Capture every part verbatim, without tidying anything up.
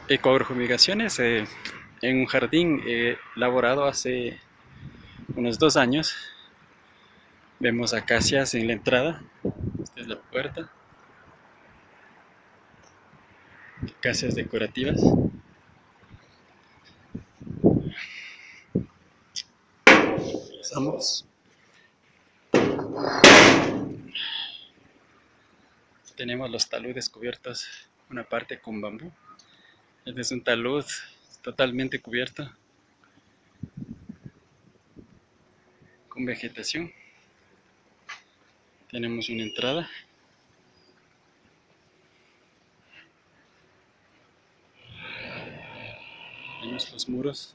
Ecoagrofumigaciones eh, en un jardín eh, elaborado hace unos dos años. Vemos acacias en la entrada. Esta es la puerta. Acacias decorativas. Pasamos. Tenemos los taludes cubiertos, una parte con bambú. Este es un talud totalmente cubierto con vegetación. Tenemos una entrada. Vemos los muros.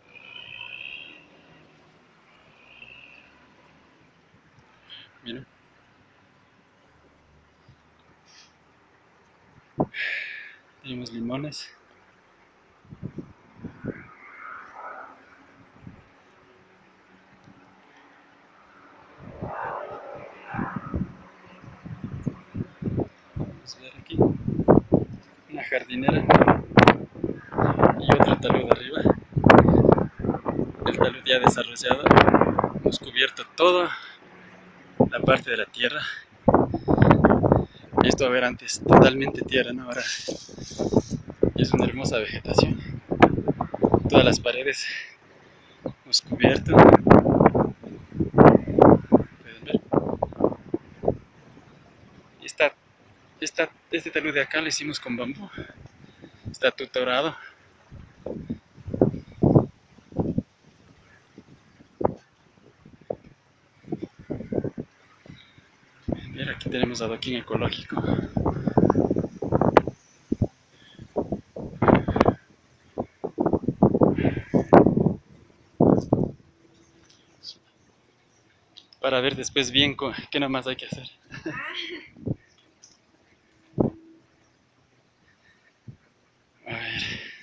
Miren. Tenemos limones. Vamos a ver aquí una jardinera y otro talud arriba. El talud ya desarrollado. Hemos cubierto toda la parte de la tierra. Esto a ver antes totalmente tierra, ¿no? Ahora es una hermosa vegetación. Todas las paredes hemos cubierto. Pueden ver. Esta, esta, este talud de acá lo hicimos con bambú. Está tutorado. Mira, aquí tenemos adoquín ecológico. Para ver después bien qué nomás hay que hacer. A ver.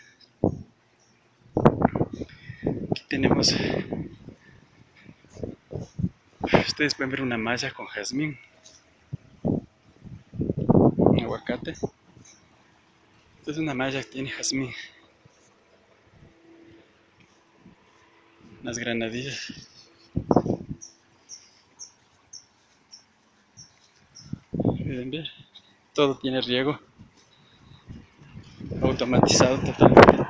Aquí tenemos. Ustedes pueden ver una malla con jazmín. Un aguacate. Esta es una malla que tiene jazmín. Unas granadillas. Pueden ver. Todo tiene riego. Automatizado totalmente.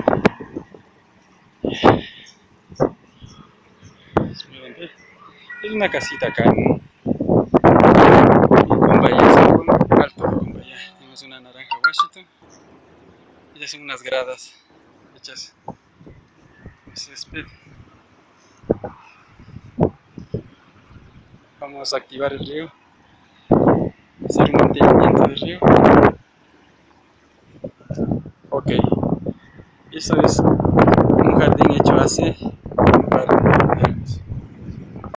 Pueden ver. Es una casita acá en Cumbaya, Alto de Cumbaya. Tenemos una naranja Washington. Y ya son unas gradas hechas de césped. Vamos a activar el riego, hacer un mantenimiento de riego. Ok, eso es un jardín hecho hace un par